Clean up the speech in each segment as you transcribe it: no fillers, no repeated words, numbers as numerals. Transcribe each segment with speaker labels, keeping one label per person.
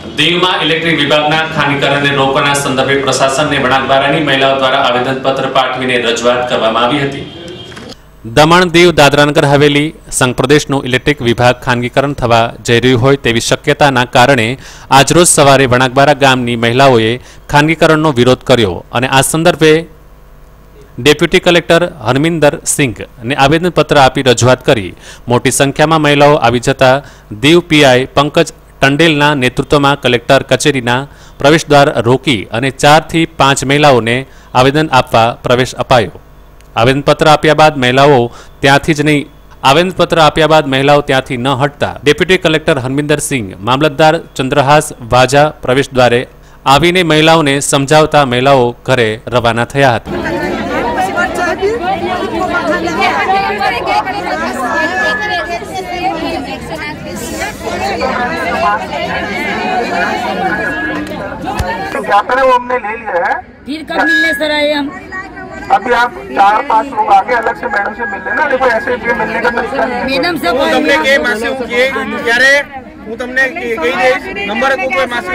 Speaker 1: દીવમાં ઇલેક્ટ્રિક વિભાગના ખાનગીકરણને રોકવાના સંદર્ભે પ્રશાસનને વણાકબારાની મહિલાઓ દ્વારા આવેદનપત્ર પાઠવીને રજૂઆત કરવામાં આવી હતી। દમણ દીવ દાદરાનગર હવેલી સંઘ પ્રદેશનું ઇલેક્ટ્રિક વિભાગ ખાનગીકરણ થવા જઈ રહ્યું હોય તેવી શક્યતાના કારણે આજરોજ સવારે વણાકબારા ગામની મહિલાઓએ ખાનગીકરણનો વિરોધ કર્યો અને આ સંદર્ભે ડેપ્યુટી કલેક્ટર હરમિંદર સિંઘને આવેદનપત્ર આપી રજૂઆત કરી। મોટી સંખ્યામાં મહિલાઓ આવી જતા દીવ પીઆઈ પંકજ ટંડેલના નેતૃત્વમાં કલેક્ટર કચેરીના પ્રવેશદ્વાર રોકી અને 4 થી 5 મહિલાઓને આવેદન આપવા પ્રવેશ અપાયો। આવેદનપત્ર આપ્યા બાદ મહિલાઓ ત્યાંથી ન હટતા ડેપ્યુટી કલેક્ટર હરમિંદર સિંહ મામલતદાર ચંદ્રહાસ વાજા પ્રવેશદ્વારે આવીને મહિલાઓને સમજાવતા મહિલાઓ ઘરે રવાના થયા હતા।
Speaker 2: ज्ञापन वो हमने ले लिया है।
Speaker 3: फिर कब मिलने सर आए हम?
Speaker 2: अभी आप 4-5 लोग आगे अलग से मैडम से मिल लेना। देखो ऐसे ये मिलने का तरीका नहीं है।
Speaker 3: मैडम से
Speaker 4: તમને કે માસે હું કે ત્યારે હું તમને કહી દઈશ નંબર કો કોઈ માસે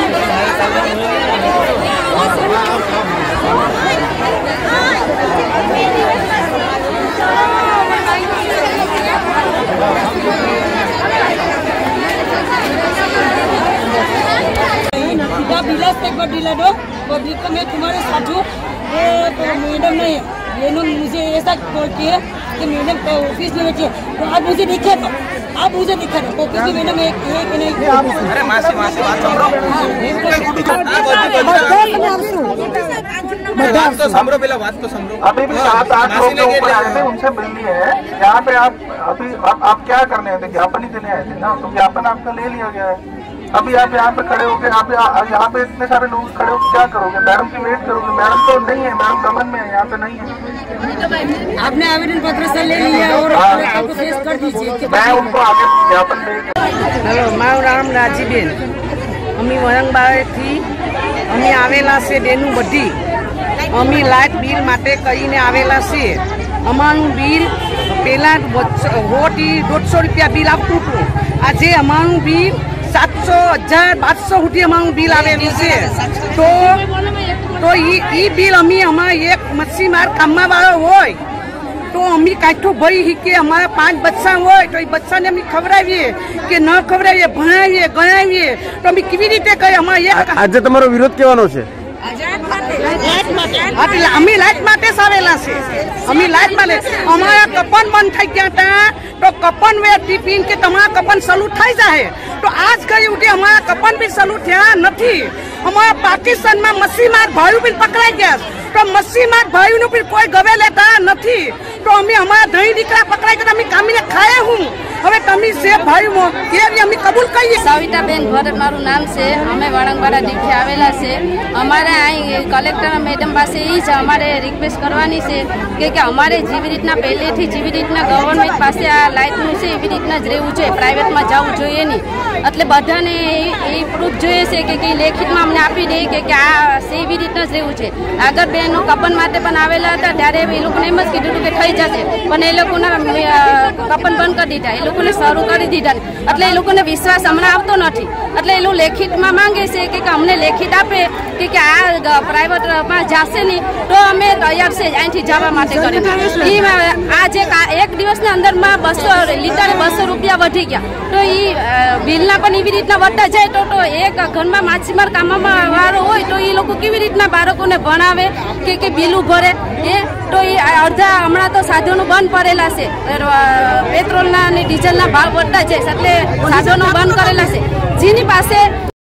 Speaker 3: दिला दो पब्लिक को मैं तुम्हारे साथ हूँ। तो मैडम ने ये मुझे ऐसा किया कि मैडम का ऑफिस में बैठे तो आप मुझे दिखे तो आप मुझे दिखा दो ऑफिस में मैडम एक नहीं।
Speaker 4: अरे मासी बात समझो पहले बात तो समझो।
Speaker 2: अभी भी 7-8 लोग ऊपर आए थे उनसे मिलनी है। यहाँ पे आप अभी आप क्या करने आए थे? ज्ञापन ही देने आए थे ना, तो ज्ञापन आपका ले लिया गया है। अभी आप यहाँ पे खड़े होके यहाँ पे इतने सारे लोग खड़े होकर क्या करोगे? मैडम की वेट करोगे? मैडम तो नहीं है, मैडम दमन में है, यहाँ पे नहीं है।
Speaker 3: आपने आवेदन पत्र से ले लिया और आपको पेश कर दीजिए।
Speaker 2: मैं उनको आगे ज्ञापन दे।
Speaker 5: हेलो, मारू नाम राजीबेन। अमी वरंगबारे थी अमी आवेला से बेनू बधी अमी लाइट बिल माटे कहीने आवेला से अमारू बिल पेला 150 रुपया बिल आपतुं हतुं। आजे अमारू बिल 700, 1000, 1200 सुधी अमारू बिल आवेलुं छे। तो ई बिल अमी अमारा एक मच्छीमार काममा वाळो होय तो अमी काठो भरी हीके अमारा 5 बच्चा होय तो ई बच्चा ने अमी खवरावीए के न खवरावीए भणावीए गणावीए तो अमी केवी रीते कही अमारा एक
Speaker 4: આજે તમારો વિરોધ કેવાનો છે?
Speaker 5: अमी लाइट माटे आवेला छे। अमी लाइट माटे अमारा कपन बंद थई गया था तो कपन वे टिफिन के तमारा कपन चालू थई जाए तो आज कई उठे अमारा कपन भी चालू थया नथी। अमारा पाकिस्तान में मच्छीमार भाई भी पकड़ाई गया तो मच्छीमार भाई नु भी कोई गवे लेता नथी। तो अमी अमारा दही दीकरा पकड़ाई गया अमी कामीने खाए हूँ। હવે તમે સે ભાઈ મો કે અમે કબૂલ કરીએ।
Speaker 6: સવિતાબેન ભરત મારું નામ છે। અમે વળંગવાડા દીઠે આવેલા છે। અમારે અહીં કલેક્ટર મેડમ પાસે એ જ અમારે રિક્વેસ્ટ કરવાની છે કે અમારે જેવી રીતના પહેલેથી જેવી રીતના ગવર્મેન્ટ પાસે આ લાઇટનું છે એવી રીતના જ રહેવું જોઈએ, પ્રાઇવેટમાં જવું જોઈએ નહીં। એટલે બધાને એ પ્રૂફ જોઈએ છે કે લેખિતમાં અમને આપી દે કે આ એવી રીતના જ રહેવું છે। આગળ બેનો કપન માટે પણ આવેલા હતા ત્યારે એ લોકોને એમ જ કીધું કે થઈ જશે પણ એ લોકોના કપન બંધ કરી દીધા, એ લોકોને શરૂ કરી દીધા। એટલે એ લોકોને વિશ્વાસ હમણાં આવતો નથી। એટલે એ લોકો લેખિતમાં માંગે છે કે અમને લેખિત આપે કે આ પ્રાઇવેટમાં જશે નહીં તો અમે તૈયાર છે અહીંથી જવા માટે કરીને। આજે એક દિવસની અંદરમાં 200 લીટરે 200 રૂપિયા વધી ગયા તો એ બિલના પણ એવી રીતના વધતા જાય તો એક ઘરમાં માછીમાર કામમાં વાળો હોય તો એ લોકો કેવી રીતના બાળકોને ભણાવે કે બિલું ભરે એ તો એ અડધા હમણાં તો સાધનો બંધ પડેલા છે, પેટ્રોલના અને ડીઝલના ભાવ વધતા છે એટલે સાધનો બંધ કરેલા છે જેની પાસે